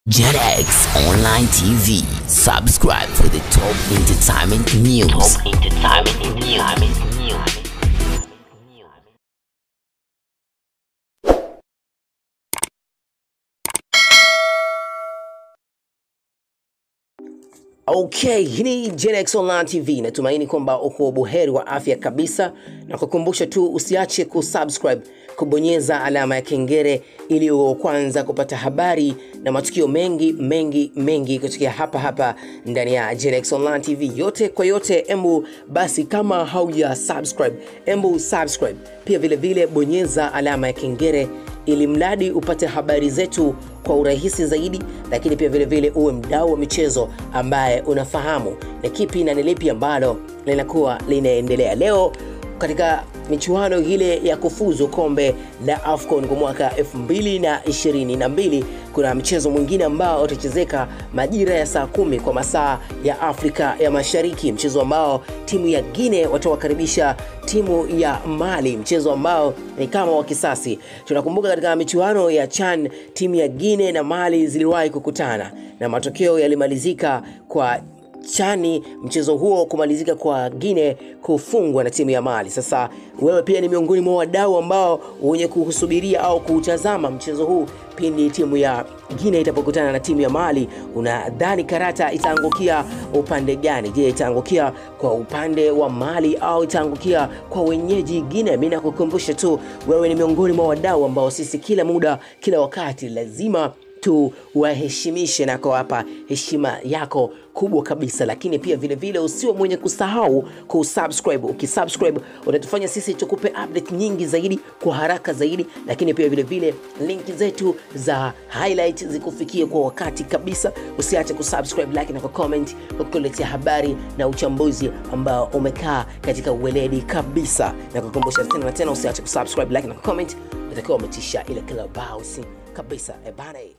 JetX Online TV. Subscribe for the top entertainment news. Okay, hii ni JetX Online TV. Natumaini kwamba uko buheri wa afya kabisa, na kukumbusha tu usiache kusubscribe, kubonyeza alama ya kengele ili uwe kwanza kupata habari na matukio mengi kutoka hapa ndani ya JetX Online TV. Yote kwa yote, basi kama hauja subscribe, subscribe. Pia vile bonyeza alama ya kengele ili mradi upate habari zetu kwa urahisi zaidi, lakini pia vile uwe mdau wa michezo ambaye unafahamu na kipi na nilipi ambalo linakuwa linaendelea. Leo katika michuano ile ya kufuzu kombe la AFCON kwa mwaka 2022 kuna mchezo mwingine ambao utachezeka majira ya saa 10 kwa masaa ya Afrika ya Mashariki, mchezo ambao timu ya Guinea watawakaribisha timu ya Mali, mchezo ambao ni kama wa kisasi. Tunakumbuka katika michuano ya CHAN timu ya Guinea na Mali ziliwahi kukutana na matokeo yalimalizika kwa CHAN, mchezo huo kumalizika kwa Guinea kufungwa na timu ya Mali. Sasa wewe pia ni miongoni mwa wadau ambao wenye kuhusubiria au kutazama mchezo huu pindi timu ya Guinea itapokutana na timu ya Mali. Unadhani karata itaangukia upande gani? Je, itaangukia kwa upande wa Mali au itaangukia kwa wenyeji Guinea? Mimi nakukumbusha tu wewe ni miongoni mwa wadau ambao sisi kila muda kila wakati lazima tu waheshimishe na kwa hapa heshima yako kubwa kabisa. Lakini pia vile usiwe mwenye kusahau kusubscribe. Ukisubscribe utatufanya sisi tukupe update nyingi zaidi kwa haraka zaidi, lakini pia vile link zetu za highlight zikufikie kwa wakati kabisa. Usiache kusubscribe, like na comment kukuletea habari na uchambuzi ambao umekaa katika uweledi kabisa. Na kukumbusha tena usiache kusubscribe, like na comment, utakuwa umetisha ile kila bounce kabisa. Bana.